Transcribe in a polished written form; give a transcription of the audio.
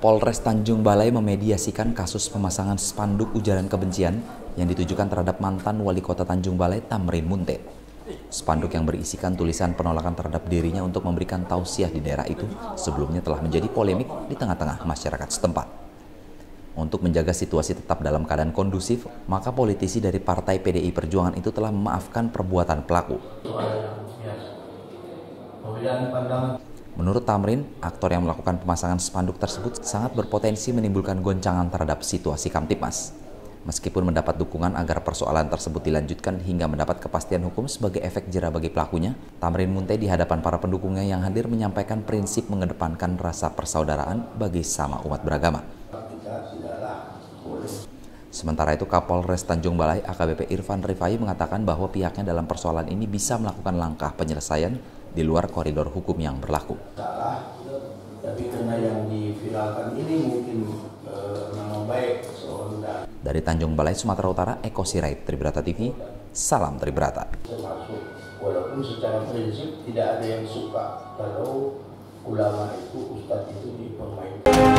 Polres Tanjung Balai memediasikan kasus pemasangan spanduk ujaran kebencian yang ditujukan terhadap mantan Wali Kota Tanjung Balai, Tamrin Munte. Spanduk yang berisikan tulisan penolakan terhadap dirinya untuk memberikan tausiah di daerah itu sebelumnya telah menjadi polemik di tengah-tengah masyarakat setempat. Untuk menjaga situasi tetap dalam keadaan kondusif, maka politisi dari Partai PDI Perjuangan itu telah memaafkan perbuatan pelaku. Menurut Tamrin, aktor yang melakukan pemasangan spanduk tersebut sangat berpotensi menimbulkan goncangan terhadap situasi Kamtipmas. Meskipun mendapat dukungan agar persoalan tersebut dilanjutkan hingga mendapat kepastian hukum sebagai efek jera bagi pelakunya, Tamrin Munte di hadapan para pendukungnya yang hadir menyampaikan prinsip mengedepankan rasa persaudaraan bagi sama umat beragama. Sementara itu, Kapolres Tanjung Balai AKBP Irfan Rifai mengatakan bahwa pihaknya dalam persoalan ini bisa melakukan langkah penyelesaian di luar koridor hukum yang berlaku. Tapi karena yang diviralkan ini mungkin nama baik seorang. Dari Tanjung Balai, Sumatera Utara, Eko Sirait, Tribrata TV, salam Tribrata. Termasuk walaupun secara prinsip tidak ada yang suka kalau ulama itu, ustadz itu dipermainkan.